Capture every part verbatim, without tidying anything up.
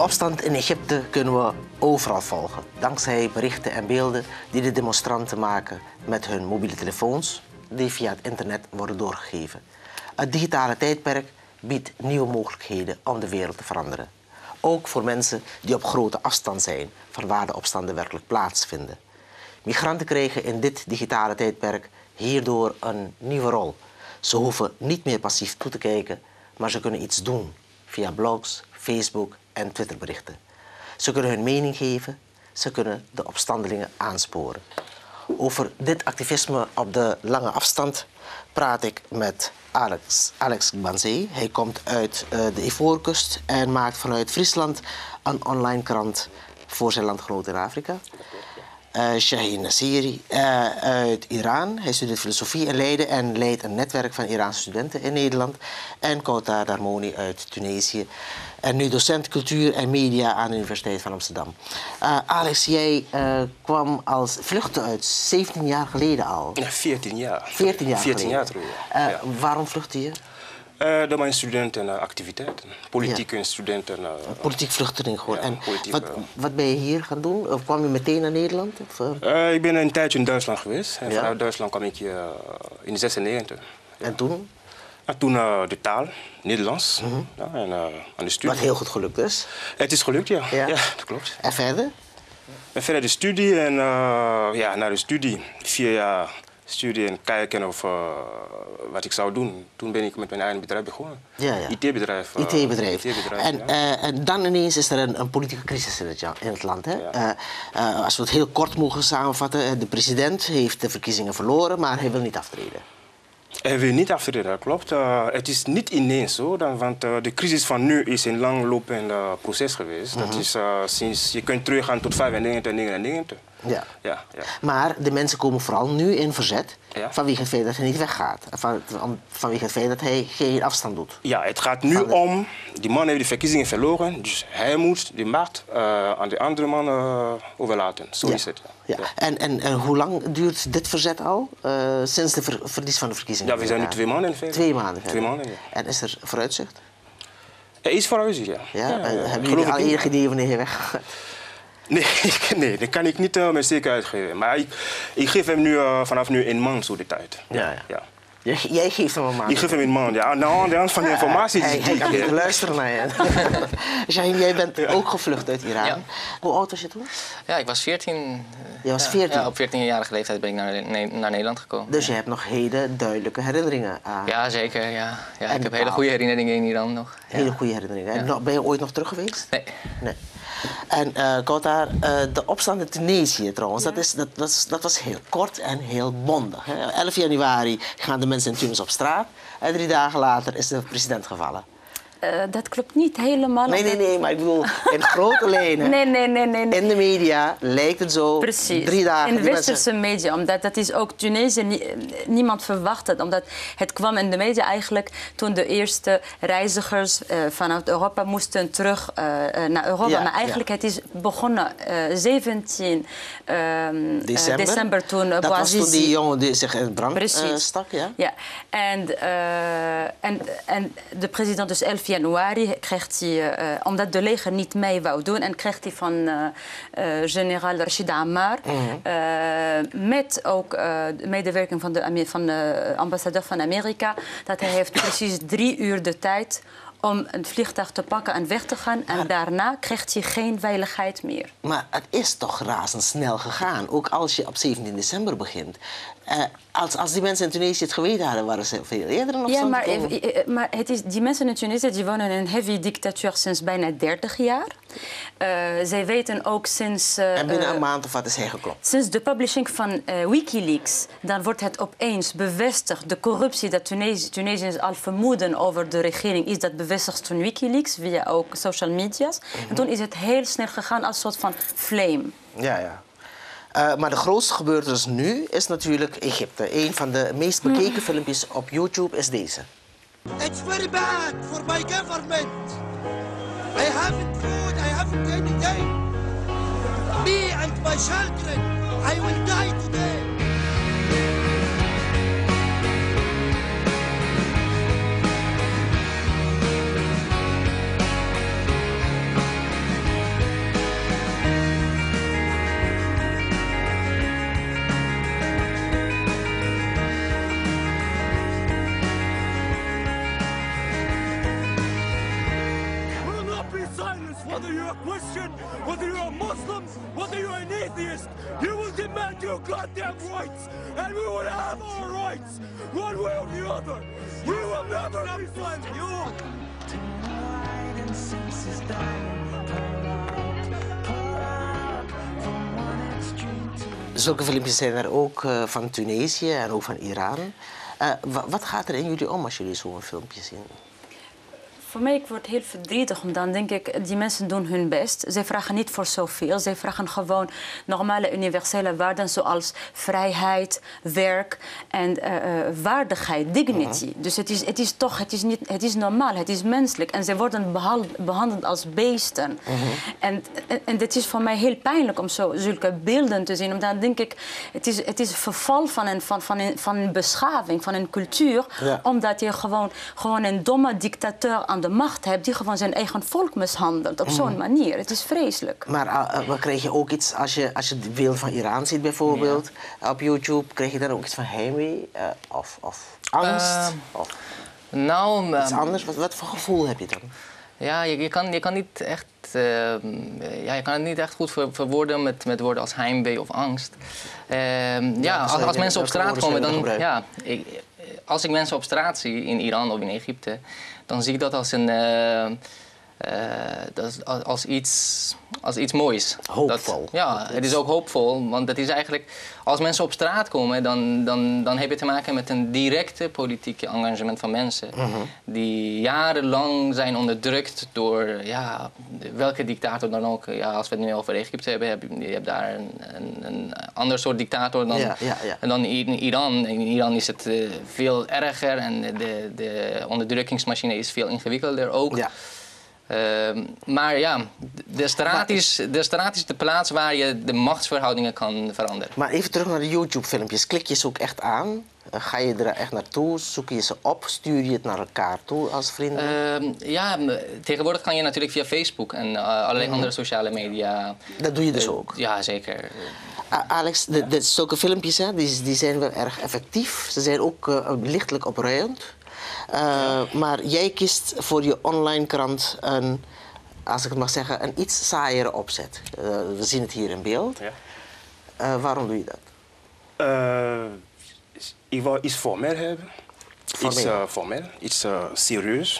opstand in Egypte kunnen we overal volgen. Dankzij berichten en beelden die de demonstranten maken met hun mobiele telefoons, die via het internet worden doorgegeven. Het digitale tijdperk biedt nieuwe mogelijkheden om de wereld te veranderen. Ook voor mensen die op grote afstand zijn van waar de opstanden werkelijk plaatsvinden. Migranten krijgen in dit digitale tijdperk hierdoor een nieuwe rol. Ze hoeven niet meer passief toe te kijken, maar ze kunnen iets doen via blogs, Facebook en Twitterberichten. Ze kunnen hun mening geven, ze kunnen de opstandelingen aansporen. Over dit activisme op de lange afstand praat ik met Alex, Alex Gbanzé. Hij komt uit uh, de Ivoorkust en maakt vanuit Friesland een online krant voor zijn landgenoten in Afrika. Uh, Shaheen Nassiri uh, uit Iran. Hij studeert filosofie in Leiden en leidt een netwerk van Iraanse studenten in Nederland. En Kouta Darmoni uit Tunesië. En nu docent cultuur en media aan de Universiteit van Amsterdam. Uh, Alex, jij uh, kwam als vluchtte uit zeventien jaar geleden al. Ja, veertien jaar. veertien jaar veertien jaar geleden. terug, ja. Uh, ja. Waarom vluchtte je? Uh, door mijn studentenactiviteiten. Politieke ja. studenten. Uh, Politiek vluchteling gewoon. Ja, en politiek, wat, uh, wat ben je hier gaan doen? Of kwam je meteen naar Nederland? Of, uh? Uh, ik ben een tijdje in Duitsland geweest. En ja. vanuit Duitsland kwam ik hier uh, in zesennegentig. Ja. En toen? En toen uh, de taal, Nederlands. Mm-hmm. Ja, en uh, aan de studie. Wat heel goed gelukt is. Het is gelukt, ja. Ja, ja dat klopt. En verder? En verder de studie en uh, ja, na de studie, vier jaar studie en kijken of uh, wat ik zou doen. Toen ben ik met mijn eigen bedrijf begonnen. Ja, ja. I T-bedrijf. Uh, I T-bedrijf. I T-bedrijf, en, ja. uh, en dan ineens is er een, een politieke crisis in het, in het land. Hè? Ja. Uh, uh, als we het heel kort mogen samenvatten, de president heeft de verkiezingen verloren, maar hij wil niet aftreden. Hij wil niet aftreden, dat klopt. Uh, het is niet ineens zo, dan, want uh, de crisis van nu is een langlopend uh, proces geweest. Mm-hmm. Dat is uh, sinds, je kunt teruggaan tot vijfennegentig, negenennegentig. Ja. Ja, ja. Maar de mensen komen vooral nu in verzet ja. vanwege het feit dat hij niet weggaat. Van, van, vanwege het feit dat hij geen afstand doet. Ja, het gaat nu de... om, die man heeft de verkiezingen verloren, dus hij moet de macht uh, aan de andere man uh, overlaten. Zo ja. is het. Ja. Ja. En, en, en hoe lang duurt dit verzet al? Uh, sinds de ver, verlies van de verkiezingen? Ja, we zijn nu twee maanden verder. Twee maanden verder. Twee maanden, ja. En is er vooruitzicht? Er is vooruitzicht, ja. ja? ja, ja. Hebben jullie al enig idee wanneer hij weggaat? Nee, nee, dat kan ik niet uh, met zekerheid geven. Maar ik, ik geef hem nu, uh, vanaf nu een maand zo de tijd. Ja, ja. ja. Jij, jij geeft hem een maand? Ik geef hem een maand, ja. Aan de hand van de informatie ja, hij, hij kan niet luisteren naar je. Shaheen, jij bent ja. ook gevlucht uit Iran. Ja. Hoe oud was je toen? Ja, ik was veertien. Je was veertien? Ja, op veertienjarige leeftijd ben ik naar, ne naar Nederland gekomen. Dus je hebt nog hele duidelijke herinneringen aan... Ja, zeker. Ja. Ja, ik heb hele goede herinneringen in Iran nog. Hele goede herinneringen. En ja. ben je ooit nog terug geweest? Nee. Nee. En uh, Kouta, uh, de opstand in Tunesië trouwens, ja. dat, is, dat, was, dat was heel kort en heel bondig. Hè? elf januari gaan de mensen in Tunis op straat en drie dagen later is de president gevallen. Uh, dat klopt niet helemaal. Nee, nee, nee, maar ik bedoel in grote lijnen. Nee, nee, nee, nee, nee. In de media lijkt het zo. Precies. Drie dagen. In de westerse mensen... media, omdat dat is ook Tunesië, nie, niemand verwacht het. Omdat het kwam in de media eigenlijk toen de eerste reizigers uh, vanuit Europa moesten terug uh, naar Europa. Ja, maar eigenlijk ja. het is begonnen uh, zeventien december. Uh, december toen uh, dat Bouazizi... was toen die jongen die zich in brand uh, stak, ja? Ja. En, uh, en, en de president dus elf januari kreeg hij, uh, omdat de leger niet mee wou doen, en kreeg hij van uh, uh, generaal Rashid Ammar, mm-hmm. uh, met ook uh, de medewerking van de, van de ambassadeur van Amerika, dat hij heeft precies drie uur de tijd om een vliegtuig te pakken en weg te gaan. En maar, daarna krijgt hij geen veiligheid meer. Maar het is toch razendsnel gegaan, ook als je op zeventien december begint. Uh, als, als die mensen in Tunesië het geweten hadden, waren ze veel eerder nog. Ja, maar, maar het is, die mensen in Tunesië die wonen in een heavy dictatuur sinds bijna dertig jaar. Uh, zij weten ook sinds... Uh, en binnen een maand of wat is hij geklopt? Sinds de publishing van uh, Wikileaks, dan wordt het opeens bevestigd. De corruptie dat Tunesië, Tunesiërs al vermoeden over de regering, is dat bevestigd van Wikileaks, via ook social media's. Mm-hmm. En toen is het heel snel gegaan als een soort van flame. Ja, ja. Uh, maar de grootste gebeurtenis nu is natuurlijk Egypte. Een van de meest bekeken mm. filmpjes op YouTube is deze. It's very bad for my government. I haven't food, I haven't anything. Me and my children, I will die today. Christian, whether you're a Muslim, whether you're an atheist, you will demand your goddamn rights, and we will have our rights, one way or the other. We will never be friends. You. Zulke filmpjes zijn er ook uh, van Tunesië en ook van Iran. Uh, wat gaat er in jullie om als jullie zo'n filmpje zien? Voor mij ik word heel verdrietig, omdat dan denk ik, die mensen doen hun best. Zij vragen niet voor zoveel. Zij vragen gewoon normale universele waarden zoals vrijheid, werk en uh, waardigheid, dignity. Uh-huh. Dus het is, het is toch, het is, niet, het is normaal, het is menselijk. En zij worden behandeld als beesten. Uh-huh. En, en, en het is voor mij heel pijnlijk om zo, zulke beelden te zien. Omdat dan denk ik, het is, het is verval van een, van, van, een, van een beschaving, van een cultuur. Ja. Omdat je gewoon, gewoon een domme dictateur aan de macht hebt die gewoon zijn eigen volk mishandelt op zo'n manier. Het is vreselijk. Maar uh, uh, krijg je ook iets, als je, als je de beelden van Iran ziet bijvoorbeeld, ja. op YouTube, krijg je dan ook iets van heimwee uh, of, of angst? Uh, of nou, iets um, anders? Wat, wat voor gevoel heb je dan? Ja, je, je, kan, je kan niet echt, uh, ja, je kan het niet echt goed ver, verwoorden met, met woorden als heimwee of angst. Uh, ja, ja als, als mensen op straat komen, dan ja, ik, als ik mensen op straat zie in Iran of in Egypte, dan zie ik dat als een uh, uh, dat als iets, als iets moois. Hoopvol. Dat, ja, het is ook hoopvol, want het is eigenlijk, als mensen op straat komen, dan, dan, dan heb je te maken met een directe politieke engagement van mensen uh-huh. die jarenlang zijn onderdrukt door ja, welke dictator dan ook. Ja, als we het nu over Egypte hebben, heb je, je hebt daar een, een, een ander soort dictator dan, ja, ja, ja. dan in Iran. In Iran is het uh, veel erger en de, de onderdrukkingsmachine is veel ingewikkelder ook. Ja. Uh, maar ja, de straat, is, de straat is de plaats waar je de machtsverhoudingen kan veranderen. Maar even terug naar de YouTube-filmpjes. Klik je ze ook echt aan? Uh, ga je er echt naartoe? Zoek je ze op? Stuur je het naar elkaar toe als vrienden? Uh, ja, tegenwoordig kan je natuurlijk via Facebook en uh, allerlei mm-hmm. andere sociale media. Dat doe je dus uh, ook? Ja, zeker. Uh, Alex, de, de, zulke filmpjes hè, die, die zijn wel erg effectief. Ze zijn ook uh, lichtelijk opruiend. Uh, ja. Maar jij kiest voor je online krant een, als ik het mag zeggen, een iets saaiere opzet. Uh, we zien het hier in beeld. Ja. Uh, waarom doe je dat? Uh, ik wil iets formeel hebben. Formeel? Iets uh, formeel, iets uh, serieus.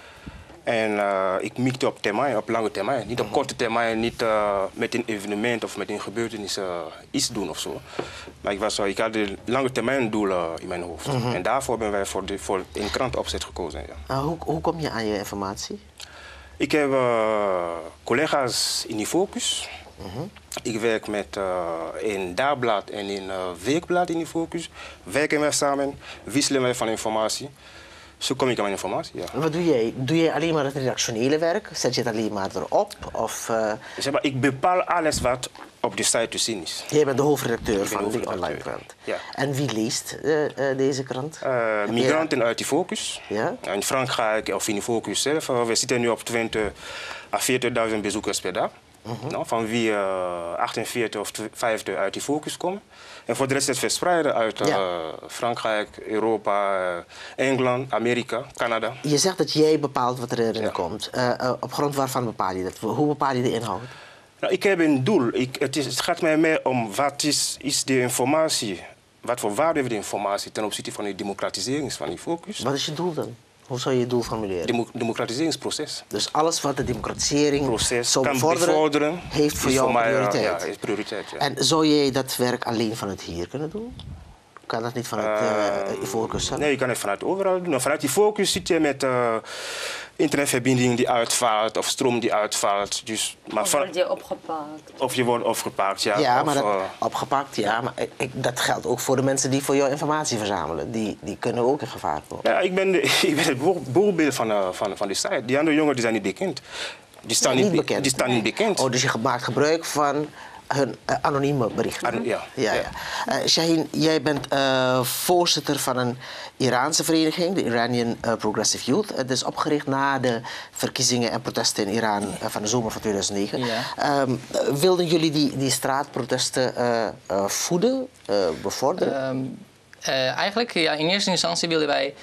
En uh, ik mikte op termijn, op lange termijn. Niet op korte termijn, niet uh, met een evenement of met een gebeurtenis uh, iets doen of zo. Maar ik, was, uh, ik had een lange termijn doel uh, in mijn hoofd. Mm-hmm. En daarvoor ben wij voor, de, voor een krantopzet gekozen. Ja. Uh, hoe, hoe kom je aan je informatie? Ik heb uh, collega's in die focus. Mm-hmm. Ik werk met uh, een dagblad en een uh, weekblad in die focus. Werken wij samen, wisselen wij van informatie. Zo kom ik aan mijn informatie, ja. Wat doe jij? Doe jij alleen maar het redactionele werk? Zet je het alleen maar erop? Of, uh... zeg maar, ik bepaal alles wat op de site te zien is. Jij bent de hoofdredacteur van de online krant. Ja. En wie leest uh, uh, deze krant? Uh, migranten uit die focus. Ja? In Frankrijk of in die focus zelf. Uh, we zitten nu op twintig à veertigduizend bezoekers per dag. Uh-huh. No, van wie uh, achtenveertig of vijftig uit die focus komen. En voor de rest is het verspreiden uit uh, ja. Frankrijk, Europa, uh, Engeland, Amerika, Canada. Je zegt dat jij bepaalt wat erin ja. komt. Uh, uh, op grond waarvan bepaal je dat? Hoe bepaal je de inhoud? Nou, ik heb een doel. Ik, het, is, het gaat mij meer om wat is, is de informatie, wat voor waarde heeft de informatie ten opzichte van de democratisering van die focus. Wat is je doel dan? Hoe zou je je doel formuleren? Demo democratiseringsproces. Dus alles wat de democratisering proces zou kan bevorderen, bevorderen, heeft voor jou voor mij, prioriteit. Ja, is prioriteit ja. En zou jij dat werk alleen vanuit hier kunnen doen? Kan dat niet vanuit uh, uh, focus? Nee, je kan het vanuit overal doen. Vanuit die focus zit je met uh, internetverbinding die uitvalt of stroom die uitvalt. Dus, maar of word je opgepakt? Of je wordt opgepakt, ja. Ja, of, maar dat, uh, opgepakt, ja. Maar ik, dat geldt ook voor de mensen die voor jou informatie verzamelen. Die, die kunnen ook in gevaar komen. Ja, ik ben, de, ik ben het voorbeeld van, uh, van, van die site. Die andere jongens die zijn niet bekend. Die staan, nee, niet, niet bekend. Die staan nee. niet bekend. Oh, dus je maakt gebruik van hun uh, anonieme berichten. An ja. ja, ja. Uh, Shaheen, jij bent uh, voorzitter van een Iraanse vereniging, de Iranian uh, Progressive Youth. Het is opgericht na de verkiezingen en protesten in Iran uh, van de zomer van tweeduizend negen. Ja. Um, wilden jullie die, die straatprotesten uh, uh, voeden, uh, bevorderen? Um, uh, eigenlijk, ja, in eerste instantie wilden wij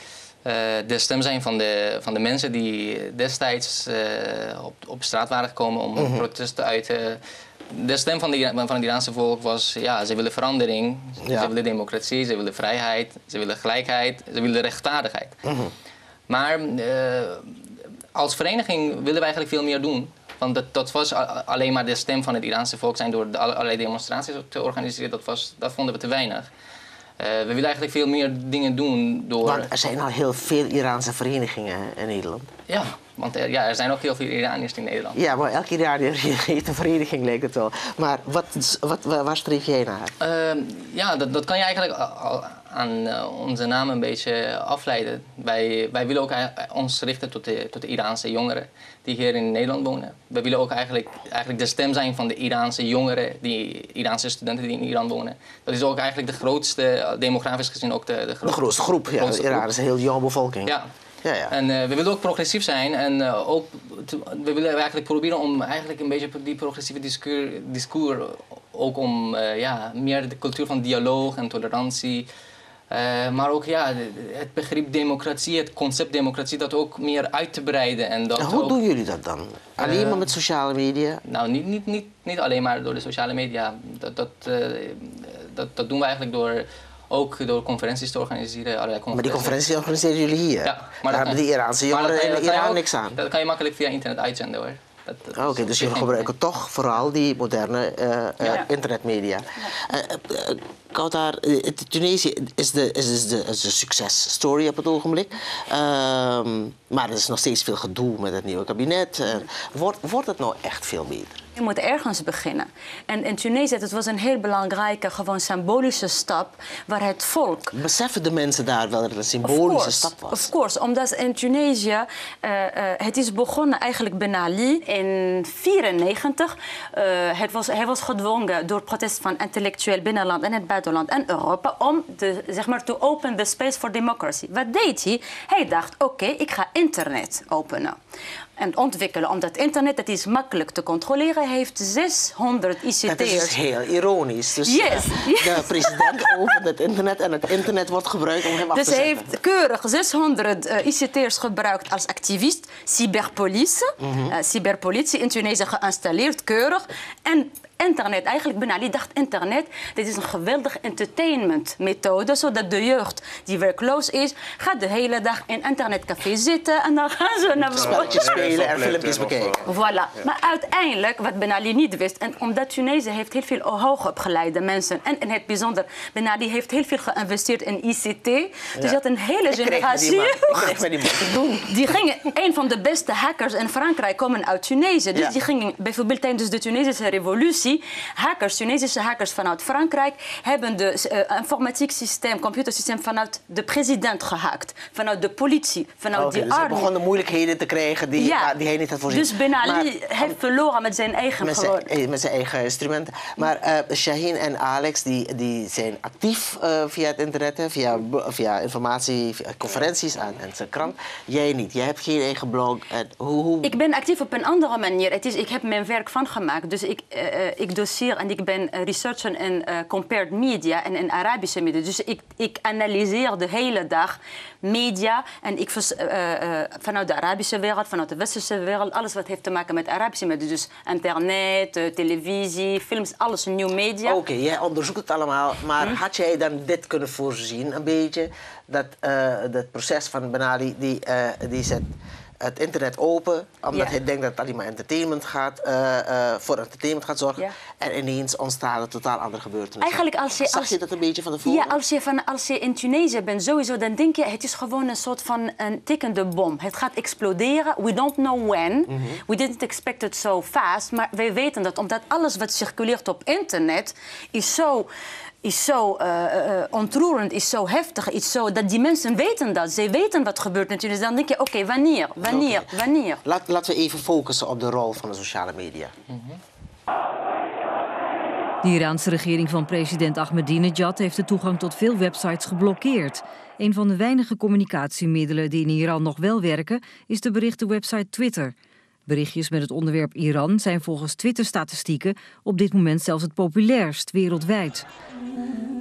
uh, de stem zijn van de, van de mensen die destijds uh, op, op straat waren gekomen om mm-hmm. protest te uiten. De stem van, de, van het Iraanse volk was, ja, ze willen verandering, ja. ze willen democratie, ze willen vrijheid, ze willen gelijkheid, ze willen rechtvaardigheid. Mm-hmm. Maar uh, als vereniging willen we eigenlijk veel meer doen. Want dat, dat was alleen maar de stem van het Iraanse volk zijn door de, allerlei demonstraties te organiseren. Dat, was, dat vonden we te weinig. Uh, we willen eigenlijk veel meer dingen doen door... Want er zijn al heel veel Iraanse verenigingen in Nederland. Ja, want er, ja, er zijn ook heel veel Iraniërs in Nederland. Ja, maar elke Iraniër heeft een vereniging, lijkt het wel. Maar wat, wat, waar streef jij naar? Uh, ja, dat, dat kan je eigenlijk al aan uh, onze naam een beetje afleiden. Wij, wij willen ook ons richten tot de, tot de Iraanse jongeren die hier in Nederland wonen. We willen ook eigenlijk, eigenlijk de stem zijn van de Iraanse jongeren, die Iraanse studenten die in Iran wonen. Dat is ook eigenlijk de grootste, demografisch gezien ook de, de, grootste, de grootste groep. Ja, grootste Iran is een heel jonge bevolking. Ja. Ja, ja. En uh, we willen ook progressief zijn en uh, ook te, we willen eigenlijk proberen om eigenlijk een beetje die progressieve discours, discours ook om uh, ja, meer de cultuur van dialoog en tolerantie, uh, maar ook ja, het begrip democratie, het concept democratie, dat ook meer uit te breiden. En dat en hoe ook, doen jullie dat dan? Alleen uh, maar met sociale media? Nou, niet, niet, niet, niet alleen maar door de sociale media. Dat, dat, uh, dat, dat doen we eigenlijk door... Ook door conferenties te organiseren. Conferenties. Maar die conferenties organiseren jullie hier? Ja. Maar daar hebben die Iraanse jongeren in Iran ook, niks aan? Dat kan je makkelijk via internet uitzenden hoor. Oké, okay, dus jullie gebruiken toch vooral die moderne uh, uh, ja. internetmedia. Ja. Uh, uh, Kawthar, uh, Tunesië is de, is, is de, is de successtory op het ogenblik. Uh, maar er is nog steeds veel gedoe met het nieuwe kabinet. Uh, wordt, wordt het nou echt veel beter? Je moet ergens beginnen. En in Tunesië, het was een heel belangrijke, gewoon symbolische stap waar het volk... Beseffen de mensen daar wel dat het een symbolische course, stap was? Of course, omdat in Tunesië, uh, uh, het is begonnen eigenlijk Ben Ali in negentien vierennegentig. Uh, het was, hij was gedwongen door protest van intellectueel binnenland en het buitenland en Europa om de, zeg maar, to open the space for democracy. Wat deed hij? Hij dacht, oké, okay, ik ga internet openen. En ontwikkelen, omdat internet, het is makkelijk te controleren, heeft zeshonderd I C T'ers. Dat is heel ironisch. Dus yes, yes. de president opent het internet en het internet wordt gebruikt om hem af dus te zetten. Dus hij heeft keurig zeshonderd uh, I C T'ers gebruikt als activist, cyberpolice, mm-hmm. uh, cyberpolitie in Tunesië geïnstalleerd, keurig. En internet, eigenlijk Ben Ali dacht internet, dit is een geweldige entertainmentmethode, zodat de jeugd die werkloos is, gaat de hele dag in internetcafé zitten en dan gaan ze naar spelletjes spelen en filmpjes bekijken. Voilà. Ja. Maar uiteindelijk, wat Ben Ali niet wist, en omdat Tunesië heeft heel veel hoogopgeleide mensen, en in het bijzonder, Ben Ali heeft heel veel geïnvesteerd in I C T, dus ja. je had een hele ik generatie. Ik kreeg me die man te doen. Die gingen, een van de beste hackers in Frankrijk komen uit Tunesië, dus ja. die gingen bijvoorbeeld tijdens de Tunesische revolutie. Hackers, Tunesische hackers vanuit Frankrijk hebben de uh, informatiek systeem, computersysteem vanuit de president gehackt, vanuit de politie, vanuit okay, die dus army. hij begon de moeilijkheden te krijgen die, ja. die hij niet had voorzien. Dus Ben Ali maar, heeft verloren met zijn eigen met zijn, met zijn eigen instrumenten. Maar uh, Shaheen en Alex die, die zijn actief uh, via het internet, hè, via, via informatie, via conferenties aan en zijn krant. Jij niet. Jij hebt geen eigen blog. En hoe, hoe... Ik ben actief op een andere manier. Het is, ik heb mijn werk van gemaakt. Dus ik, uh, ik doseer en ik ben researcher in uh, compared media en in Arabische media. Dus ik, ik analyseer de hele dag media en ik uh, uh, vanuit de Arabische wereld, vanuit de Westerse wereld, alles wat heeft te maken met Arabische media. Dus internet, uh, televisie, films, alles nieuw media. Oké, okay, jij onderzoekt het allemaal, maar hm? had jij dan dit kunnen voorzien, een beetje, dat uh, het proces van Ben Ali, die, uh, die zet het internet open, omdat ja. hij denkt dat het alleen maar entertainment gaat, uh, uh, voor entertainment gaat zorgen. Ja. En ineens ontstaan er totaal andere gebeurtenissen. Eigenlijk als je, Zag als, je dat een beetje van tevoren? Ja, als je, van, als je in Tunesië bent sowieso, dan denk je, het is gewoon een soort van een tikkende bom. Het gaat exploderen. We don't know when. Mm-hmm. We didn't expect it so fast. Maar wij weten dat, omdat alles wat circuleert op internet is zo... is zo uh, uh, ontroerend, is zo heftig, is zo dat die mensen weten dat. Ze weten wat gebeurt natuurlijk. Dan denk je, oké, okay, wanneer, wanneer, okay. wanneer? Laat, laten we even focussen op de rol van de sociale media. Mm-hmm. De Iraanse regering van president Ahmadinejad heeft de toegang tot veel websites geblokkeerd. Een van de weinige communicatiemiddelen die in Iran nog wel werken, is de berichtenwebsite Twitter. Berichtjes met het onderwerp Iran zijn volgens Twitter-statistieken op dit moment zelfs het populairst wereldwijd.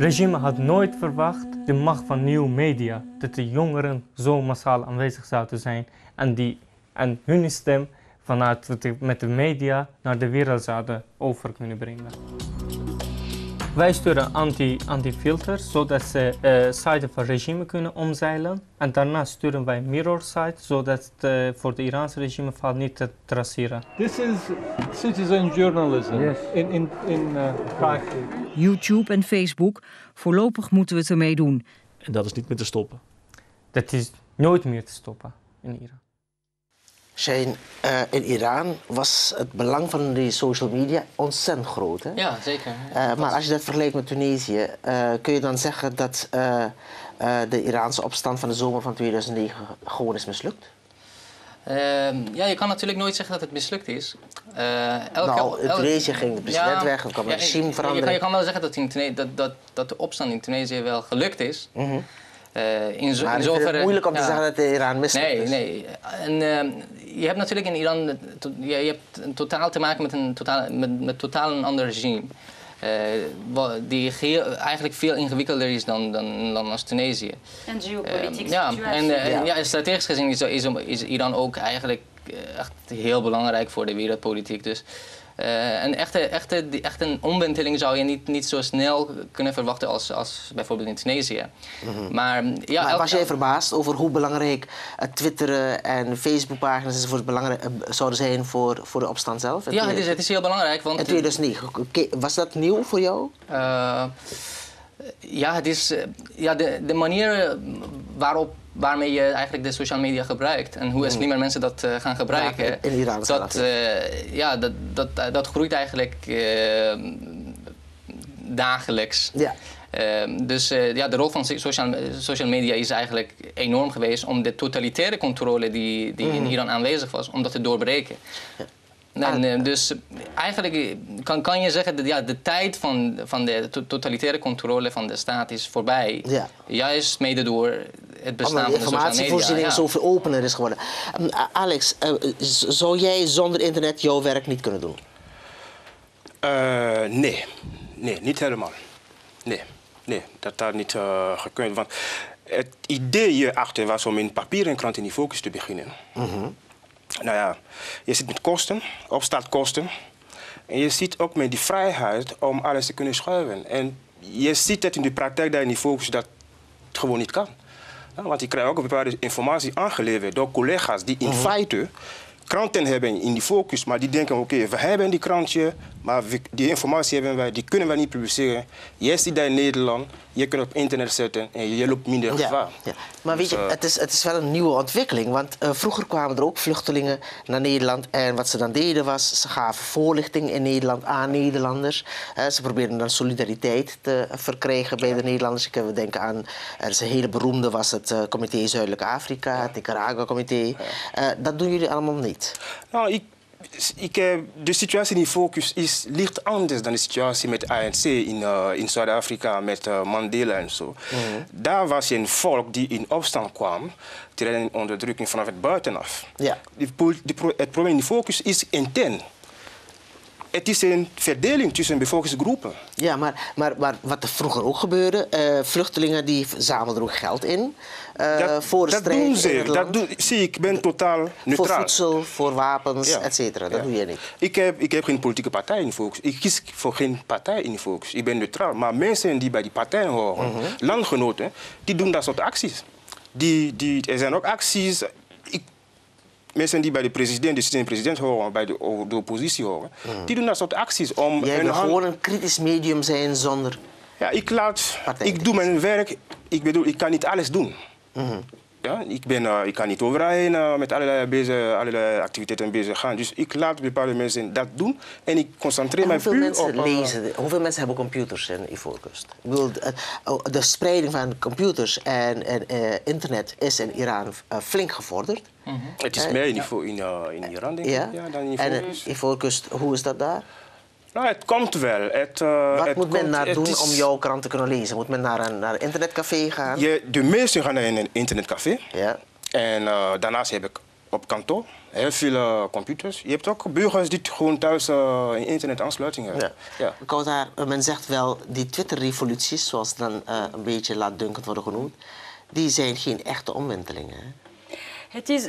regime had nooit verwacht de macht van nieuwe media, dat de jongeren zo massaal aanwezig zouden zijn en, die, en hun stem vanuit de, met de media naar de wereld zouden over kunnen brengen. Wij sturen anti, anti-filters, zodat ze uh, sites van regime kunnen omzeilen. En daarna sturen wij mirror sites, zodat het uh, voor het Iraanse regime valt niet te traceren. This is citizen journalism yes. in, in, in uh, practice. YouTube en Facebook, voorlopig moeten we het ermee doen. En dat is niet meer te stoppen? Dat is nooit meer te stoppen in Iran. Shane, uh, in Iran was het belang van die social media ontzettend groot. Hè? Ja, zeker. Uh, maar als je dat vergelijkt met Tunesië, uh, kun je dan zeggen dat uh, uh, de Iraanse opstand van de zomer van tweeduizend negen gewoon is mislukt? Uh, ja, je kan natuurlijk nooit zeggen dat het mislukt is. Uh, elke, nou, in Tunesië ging de president ja, weg, er kwam een ja, regimeverandering. Je kan, je kan wel zeggen dat, in Tunesië, dat, dat, dat de opstand in Tunesië wel gelukt is. Mm-hmm. Uh, in zo, maar in ik zoverre, vind het moeilijk om ja, te zeggen dat de Iran mislukt nee, is. Nee, en uh, je hebt natuurlijk in Iran to, je, je hebt een totaal te maken met een totaal, met, met totaal een ander regime. Uh, die geheel, eigenlijk veel ingewikkelder is dan, dan een land als Tunesië. En geopolitiek uh, ja, en, uh, ja. ja, strategisch gezien is, is, is Iran ook eigenlijk echt heel belangrijk voor de wereldpolitiek. Dus Uh, een echte, echte, echt een omwenteling zou je niet, niet zo snel kunnen verwachten als, als bijvoorbeeld in Tunesië. Mm-hmm. Maar, ja, maar elk, was jij verbaasd over hoe belangrijk uh, Twitter en Facebookpagina's enzovoort belangrijk, uh, zouden zijn voor, voor de opstand zelf? Ja, het is, het is heel belangrijk. Want in tweeduizend negen, was dat nieuw voor jou? Uh, ja, het is, uh, ja de, de manier waarop waarmee je eigenlijk de social media gebruikt en hoe slimmer mensen dat uh, gaan gebruiken. Ja, in Iran dat, uh, ja, dat, dat, uh, dat groeit eigenlijk uh, dagelijks. Ja. Uh, dus uh, ja, de rol van social, social media is eigenlijk enorm geweest om de totalitaire controle die, die mm. in Iran aanwezig was, om dat te doorbreken. Ja. En, uh, dus eigenlijk kan, kan je zeggen dat ja, de tijd van, van de to totalitaire controle van de staat is voorbij. Ja. Juist mede door het bestaan van de social media. De informatievoorziening ja. zoveel opener is geworden. Um, Alex, uh, zou jij zonder internet jouw werk niet kunnen doen? Uh, nee. nee, niet helemaal. Nee, nee dat had niet uh, gekund. Want het idee hierachter was om in papieren krant in die focus te beginnen. Mm-hmm. Nou ja, je zit met kosten, opstartkosten. En je ziet ook met die vrijheid om alles te kunnen schuiven. En je ziet dat in de praktijk daar in die focus dat het gewoon niet kan. Nou, want je krijgt ook bepaalde informatie aangeleverd door collega's die in mm-hmm. feite kranten hebben in die focus, maar die denken oké, okay, we hebben die krantje, maar we, die informatie hebben wij, die kunnen wij niet publiceren. Jij zit daar in Nederland, je kunt op internet zetten en je loopt minder gevaar. Ja, ja. Maar weet je, dus, uh, het, is, het is wel een nieuwe ontwikkeling, want uh, vroeger kwamen er ook vluchtelingen naar Nederland en wat ze dan deden was, ze gaven voorlichting in Nederland aan Nederlanders. Uh, ze probeerden dan solidariteit te verkrijgen bij de Nederlanders. Ik heb denken aan, er is een hele beroemde, was het uh, Comité Zuidelijk Afrika, het Nicaragua-comité. Uh, dat doen jullie allemaal niet. Nou, ik, ik, de situatie in focus is, ligt anders dan de situatie met A N C in, uh, in Zuid-Afrika met uh, Mandela en zo. Mm-hmm. Daar was een volk die in opstand kwam tegen onderdrukking vanaf het buitenaf. Ja. De, de, het probleem in focus is intern. Het is een verdeling tussen bevolkingsgroepen. Ja, maar, maar, maar wat er vroeger ook gebeurde, uh, vluchtelingen die zamelden ook geld in uh, dat, voor de dat strijd doen ze. in het dat land. Doen, zie ik ben totaal neutraal. Voor voedsel, voor wapens, ja. et cetera. Dat ja. doe je niet. Ik heb, ik heb geen politieke partij in de focus. Ik kies voor geen partij in de focus. Ik ben neutraal. Maar mensen die bij die partijen horen, mm-hmm. landgenoten, die doen dat soort acties. Die, die, er zijn ook acties. Ik, Mensen die bij de president, de sitting-president horen, bij de, de oppositie horen, mm. die doen dat soort acties om... Jij wil gewoon een kritisch medium zijn zonder... Ja, ik laat... Ik doe mijn werk. Ik bedoel, ik kan niet alles doen. Mm-hmm. Ja, ik, ben, uh, ik kan niet overal heen uh, met allerlei, bezig, allerlei activiteiten bezig gaan. Dus ik laat bepaalde mensen dat doen en ik concentreer mij puur mensen op... Uh, lezen, hoeveel mensen hebben computers in Ivoorkust? Ik bedoel, de, de spreiding van computers en, en uh, internet is in Iran uh, flink gevorderd. Mm-hmm. Het is uh, meer in, ja. in, uh, in Iran, denk ik, ja? Ja, dan in Ivoorkust. En Ivoorkust, hoe is dat daar? Nou, het komt wel. Het, uh, Wat het moet men komt, naar doen is... om jouw krant te kunnen lezen? Moet men naar een, naar een internetcafé gaan? Je, de meesten gaan naar een internetcafé. Ja. En uh, daarnaast heb ik op kantoor, heel veel uh, computers. Je hebt ook burgers die gewoon thuis uh, een internetaansluiting hebben. Ja. Ja. Kouta, men zegt wel, die Twitter-revoluties, zoals dan uh, een beetje laatdunkend worden genoemd, die zijn geen echte omwentelingen. Hè? Het is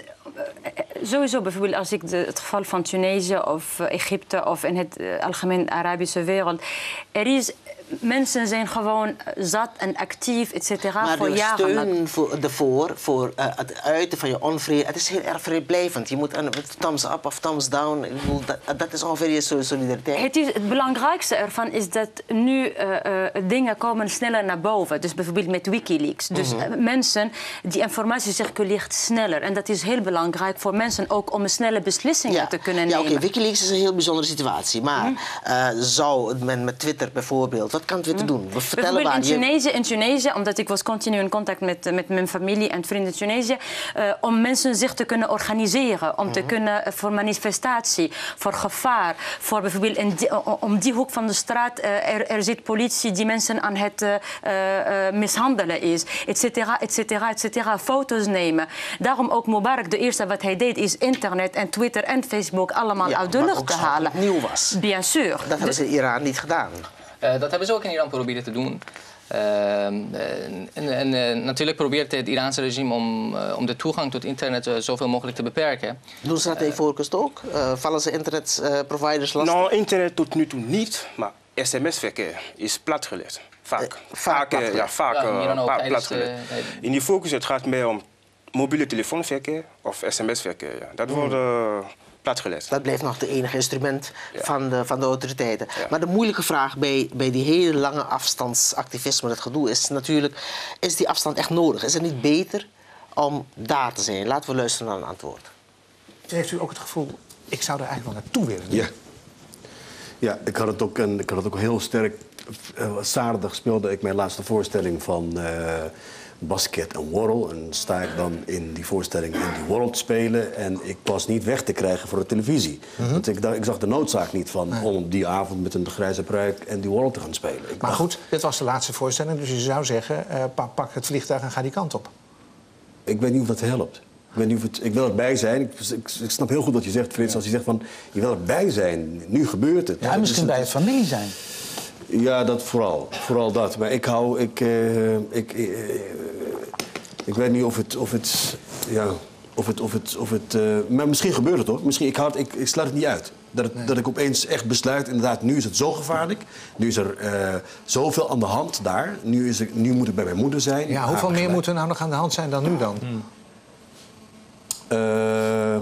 sowieso bijvoorbeeld als ik de, het geval van Tunesië of Egypte of in het uh, algemeen Arabische wereld. Er is, mensen zijn gewoon zat en actief, et cetera. Maar voor de jaren. steun voor, ervoor, voor uh, het uiten van je onvrede, het is heel erg vrijblijvend. Je moet een thumbs up of thumbs down, ik bedoel, dat, dat is ongeveer je solidariteit. Het, is, het belangrijkste ervan is dat nu uh, uh, dingen komen sneller naar boven. Dus bijvoorbeeld met Wikileaks. Dus uh, mensen, die informatie circuleert sneller. En dat is heel belangrijk voor mensen ook om snelle beslissingen ja. te kunnen ja, nemen. Oké, okay. Wikileaks is een heel bijzondere situatie. Maar mm. uh, zou men met Twitter bijvoorbeeld, wat kan Twitter mm. doen? We vertellen waar in, je... Tunesië, in Tunesië, omdat ik was continu in contact met, met mijn familie en vrienden in Tunesië, uh, om mensen zich te kunnen organiseren, om mm. te kunnen uh, voor manifestatie, voor gevaar, voor bijvoorbeeld in die, om die hoek van de straat, uh, er, er zit politie die mensen aan het uh, uh, mishandelen is, et cetera, et cetera, et cetera, foto's nemen. Daarom ook Mubarak, de eerste wat hij deed is internet en Twitter en Facebook allemaal ja, uit de lucht te halen. Wat nieuw was. Bien sûr. Dat hebben dus, ze in Iran niet gedaan. Uh, dat hebben ze ook in Iran proberen te doen. Uh, en, en uh, natuurlijk probeert het Iraanse regime om, uh, om de toegang tot internet uh, zoveel mogelijk te beperken. Doen ze dat in Ivoorkust ook? Uh, vallen ze internetproviders lastig? Nou, internet tot nu toe niet, maar sms-verkeer is platgelegd. Vaak. Uh, vaak platgelegd. Ja, vaak ja, uh, ook, platgelegd. Uh, in Ivoorkust het gaat meer om mobiele telefoonverkeer of sms-verkeer. Ja. Dat hmm. wordt uh, platgelegd. Dat blijft nog het enige instrument ja. van, de, van de autoriteiten. Ja. Maar de moeilijke vraag bij, bij die hele lange afstandsactivisme, dat gedoe, is natuurlijk, is die afstand echt nodig? Is het niet beter om daar te zijn? Laten we luisteren naar een antwoord. Heeft u ook het gevoel, ik zou er eigenlijk wel naartoe willen? Ja. Ja, ik had het ook, en ik had het ook heel sterk. Uh, zaterdag speelde ik mijn laatste voorstelling van uh, basket en worrel. En sta ik dan in die voorstelling in die worrel te spelen. En ik was niet weg te krijgen voor de televisie. Mm-hmm. Want ik, ik zag de noodzaak niet van nee. om die avond met een grijze pruik en die worrel te gaan spelen. Ik maar dacht, goed, dit was de laatste voorstelling. Dus je zou zeggen, uh, pak, pak het vliegtuig en ga die kant op. Ik weet niet of dat helpt. Ik, weet niet of het, ik wil erbij zijn. Ik, ik, ik snap heel goed wat je zegt, Frits. Ja. Als je zegt van, je wil erbij zijn. Nu gebeurt het. Ja, misschien bij het familie zijn. Ja, dat vooral. Vooral dat. Maar ik hou... Ik, uh, ik, uh, ik weet niet of het... Of het ja, of het, of het, of het uh, maar misschien gebeurt het hoor. Misschien, ik, houd, ik, ik sluit het niet uit. Dat, het, nee. dat ik opeens echt besluit, inderdaad, nu is het zo gevaarlijk. Nu is er uh, zoveel aan de hand daar. Nu, is ik, nu moet ik bij mijn moeder zijn. Ja, hoeveel meer moet er nou nog aan de hand zijn dan nu dan? Hmm. Uh,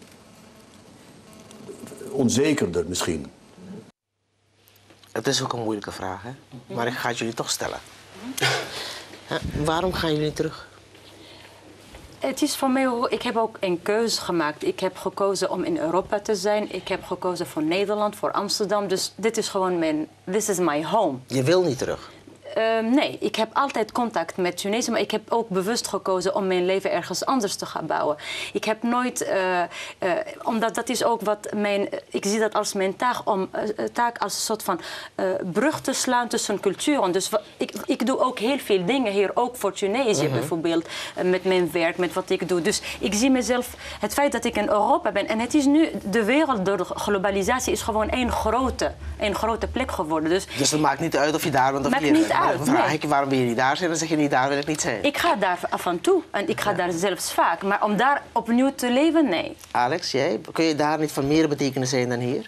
onzekerder misschien. Het is ook een moeilijke vraag, hè? Maar ik ga het jullie toch stellen. Ja, waarom gaan jullie terug? Het is voor mij, ik heb ook een keuze gemaakt. Ik heb gekozen om in Europa te zijn. Ik heb gekozen voor Nederland, voor Amsterdam. Dus dit is gewoon mijn, this is my home. Je wil niet terug? Uh, nee, ik heb altijd contact met Tunesië, maar ik heb ook bewust gekozen om mijn leven ergens anders te gaan bouwen. Ik heb nooit, uh, uh, omdat dat is ook wat mijn, ik zie dat als mijn taak, om, uh, taak als een soort van uh, brug te slaan tussen culturen. Dus ik, ik doe ook heel veel dingen hier, ook voor Tunesië uh-huh. bijvoorbeeld, uh, met mijn werk, met wat ik doe. Dus ik zie mezelf, het feit dat ik in Europa ben, en het is nu, de wereld door de globalisatie is gewoon één grote, één grote plek geworden. Dus, dus het maakt niet uit of je daar bent of maakt hier niet bent. uit. Dan vraag ik je, waarom wil je niet daar zijn? Dan zeg je niet, daar wil ik niet zijn. Ik ga daar af en toe en ik ga ja. daar zelfs vaak. Maar om daar opnieuw te leven, nee. Alex, jij? Kun je daar niet van meer betekenis zijn dan hier?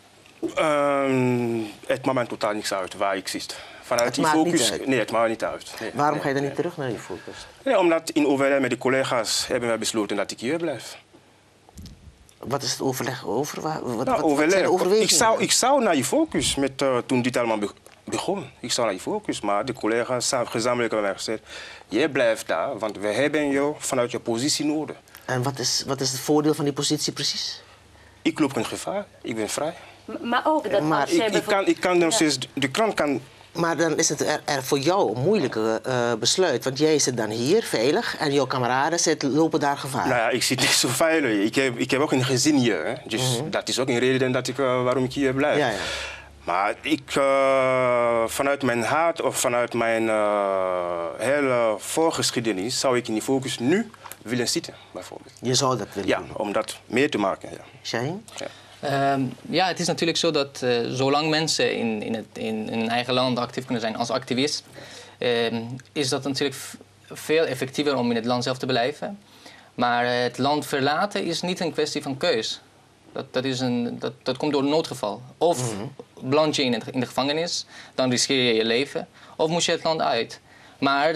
Um, het maakt mij totaal niks uit waar ik zit. Vanuit die focus, nee, het maakt niet uit. Nee, waarom nee, ga je dan nee. niet terug naar die focus? Nee, omdat in overleg met de collega's hebben wij besloten dat ik hier blijf. Wat is het overleg over? Wat, nou, wat, overleg. Wat zijn de ik, zou, ik zou naar je focus met, uh, toen dit allemaal begon. begon. Ik zou naar je focus, maar de collega's gezamenlijk hebben mij gezegd, jij blijft daar, want we hebben jou vanuit je positie nodig. En wat is, wat is het voordeel van die positie precies? Ik loop geen gevaar, ik ben vrij. M maar ook dat maar als ik, ik kan, ik kan nog steeds, ja. de krant kan... Maar dan is het er, er voor jou een moeilijke uh, besluit, want jij zit dan hier veilig en jouw kameraden zitten, lopen daar gevaar. Nou ja, ik zit niet zo veilig. Ik heb, ik heb ook een gezin hier, hè. Dus mm-hmm. dat is ook een reden dat ik, uh, waarom ik hier blijf. Ja, ja. Maar ik, uh, vanuit mijn hart of vanuit mijn uh, hele voorgeschiedenis zou ik in die focus nu willen zitten, bijvoorbeeld. Je zou dat willen Ja, doen? om dat meer te maken. Ja. Shaheen? Ja. Um, ja, het is natuurlijk zo dat uh, zolang mensen in, in, het, in, in hun eigen land actief kunnen zijn als activist, uh, is dat natuurlijk veel effectiever om in het land zelf te blijven. Maar uh, het land verlaten is niet een kwestie van keus. Dat, dat, is een, dat, dat komt door een noodgeval. Of mm-hmm. beland je in, het, in de gevangenis, dan riskeer je je leven. Of moet je het land uit. Maar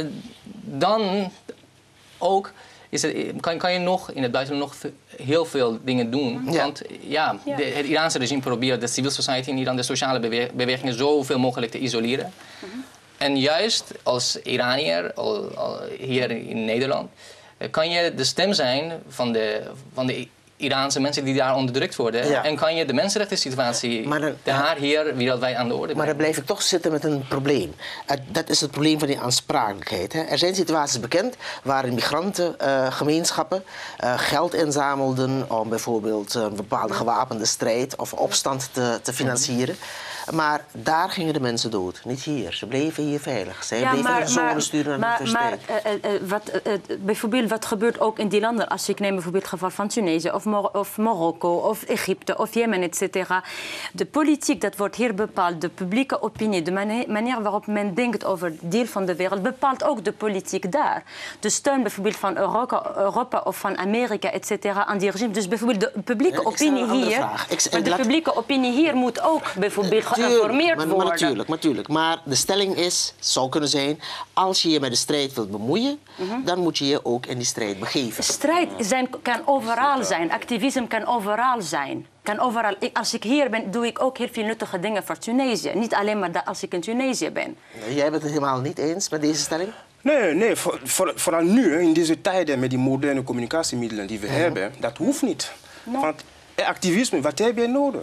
dan ook is het, kan, kan je nog in het buitenland nog heel veel dingen doen. Ja. Want ja, ja. De, het Iraanse regime probeert de civil society in Iran, de sociale bewe bewegingen, zoveel mogelijk te isoleren. Mm-hmm. En juist als Iranier, al, al hier in Nederland, kan je de stem zijn van de, van de Iraanse mensen die daar onderdrukt worden. Ja. En kan je de mensenrechten situatie dan, daar hier wereldwijd aan de orde brengen. Maar dan blijf ik toch zitten met een probleem. Uh, dat is het probleem van die aansprakelijkheid. Hè. Er zijn situaties bekend waarin migrantengemeenschappen uh, uh, geld inzamelden om bijvoorbeeld een bepaalde gewapende strijd of opstand te, te financieren. Maar daar gingen de mensen dood, niet hier. Ze bleven hier veilig. Zij ja, bleven maar, hun zonen sturen naar de universiteit. Maar uh, uh, wat, uh, bijvoorbeeld wat gebeurt ook in die landen, als ik neem bijvoorbeeld het geval van Tunesië of, Mor of Marokko of Egypte of Jemen, et cetera. De politiek, dat wordt hier bepaald. De publieke opinie, de manier, manier waarop men denkt over het deel van de wereld, bepaalt ook de politiek daar. De steun bijvoorbeeld van Europa, Europa of van Amerika, et cetera, aan die regime. Dus bijvoorbeeld de publieke ja, opinie hier, ik, maar de laat... publieke opinie hier moet ook bijvoorbeeld geïnformeerd maar, worden. Maar natuurlijk, natuurlijk. Maar de stelling is, zou kunnen zijn, als je je met de strijd wilt bemoeien, mm-hmm. dan moet je je ook in die strijd begeven. Strijd zijn, kan overal zijn. Activisme kan overal zijn. Kan overal. Ik, als ik hier ben, doe ik ook heel veel nuttige dingen voor Tunesië. Niet alleen maar als ik in Tunesië ben. Jij bent het helemaal niet eens met deze stelling? Nee, nee voor, voor, vooral nu, in deze tijden met die moderne communicatiemiddelen die we mm-hmm. hebben, dat hoeft niet. No. Want activisme, wat heb je nodig?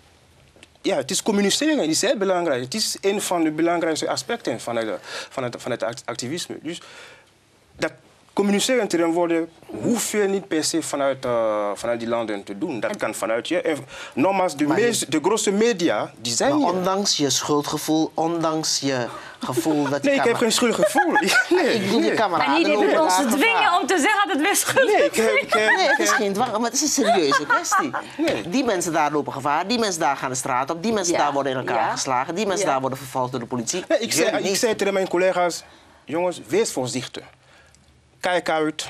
Ja, het is communiceren, het is heel belangrijk. Het is een van de belangrijkste aspecten van het, van het, van het activisme. Dus dat communiceren ten worden hoef je niet per se vanuit, uh, vanuit die landen te doen. Dat kan vanuit je. En nogmaals, de, meest, de grootste media, die zijn maar hier. Ondanks je schuldgevoel, ondanks je gevoel dat je... Nee, ik heb geen schuldgevoel. Nee, ik doe nee. je cameraden. En jullie willen ons dwingen om te zeggen dat we schuldig nee, ik heb, ik heb, nee, het is geen dwang, maar het is een serieuze kwestie. Nee. Die mensen daar lopen gevaar, die mensen daar gaan de straat op, die mensen ja. daar worden in elkaar ja. geslagen, die mensen ja. daar worden vervolgd door de politie. Nee, ik, zei, ik zei tegen mijn collega's, jongens, wees voorzichtig. Kijk uit,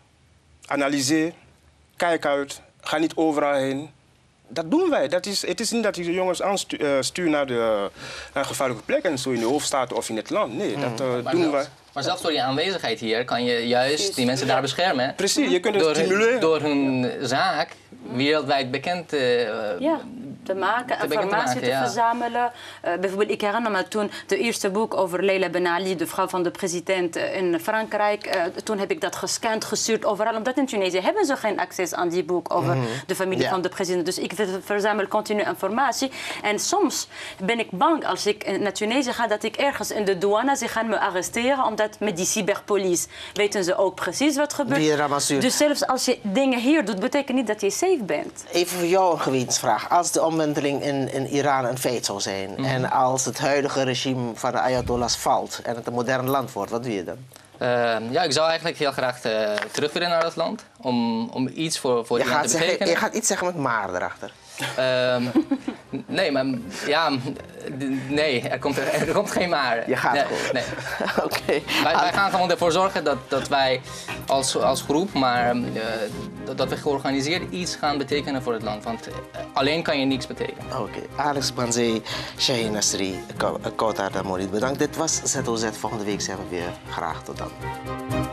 analyseer, kijk uit, ga niet overal heen. Dat doen wij. Dat is, het is niet dat je de jongens aanstuurt naar de naar gevaarlijke plekken, zo in de hoofdstad of in het land. Nee, dat uh, doen zelfs, wij. Maar zelfs door je aanwezigheid hier kan je juist die mensen daar beschermen. Precies, je kunt het door, stimuleren. Door hun zaak wereldwijd bekend uh, ja. te maken, te informatie te, maken, te ja. verzamelen. Uh, bijvoorbeeld, ik herinner me toen het eerste boek over Leila Ben Ali, de vrouw van de president in Frankrijk. Uh, toen heb ik dat gescand, gestuurd overal. Omdat in Tunesië hebben ze geen access aan die boek over mm-hmm. de familie ja. van de president. Dus ik verzamel continu informatie. En soms ben ik bang als ik naar Tunesië ga dat ik ergens in de douane, ze gaan me arresteren. Omdat met die cyberpolice weten ze ook precies wat gebeurt. Dus zelfs als je dingen hier doet, betekent niet dat je safe bent. Even voor jou een gewetensvraag. Als de omwenteling in, in Iran een feit zou zijn mm-hmm. en als het huidige regime van de Ayatollahs valt en het een modern land wordt, wat doe je dan? Uh, ja, ik zou eigenlijk heel graag uh, terug willen naar dat land om, om iets voor, voor die land te betekenen. Je gaat iets zeggen met maar erachter. Uh, nee, maar ja, nee, er komt, er, er komt geen maar. Je gaat nee, gewoon. Nee. Okay. Wij, wij gaan gewoon ervoor zorgen dat, dat wij als, als groep, maar uh, dat, dat we georganiseerd iets gaan betekenen voor het land. Want uh, alleen kan je niks betekenen. Oké, okay. Alex Banzee, Shaheen Nasri, Kawtar Damorit, bedankt. Dit was Z O Z. Volgende week zijn we weer. Graag tot dan.